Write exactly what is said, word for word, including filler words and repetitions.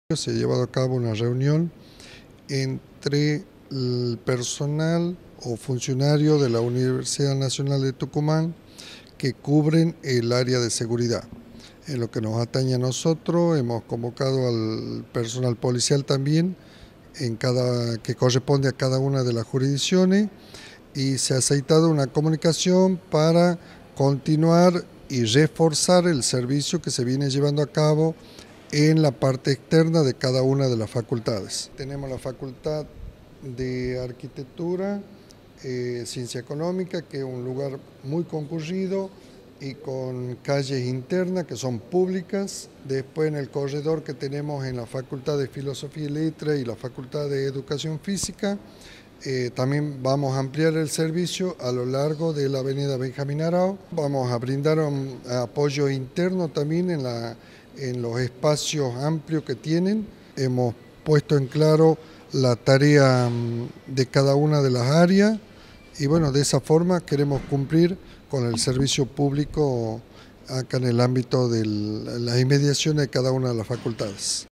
Se ha llevado a cabo una reunión entre el personal o funcionario de la Universidad Nacional de Tucumán que cubren el área de seguridad. En lo que nos atañe a nosotros, hemos convocado al personal policial también, en cada, que corresponde a cada una de las jurisdicciones, y se ha aceitado una comunicación para continuar y reforzar el servicio que se viene llevando a cabo en la parte externa de cada una de las facultades. Tenemos la Facultad de Arquitectura, eh, Ciencia Económica, que es un lugar muy concurrido y con calles internas que son públicas. Después, en el corredor que tenemos en la Facultad de Filosofía y Letras y la Facultad de Educación Física, Eh, también vamos a ampliar el servicio a lo largo de la avenida Benjamín Arao. Vamos a brindar un apoyo interno también en, la, en los espacios amplios que tienen. Hemos puesto en claro la tarea de cada una de las áreas y bueno, de esa forma queremos cumplir con el servicio público acá en el ámbito de las inmediaciones de cada una de las facultades.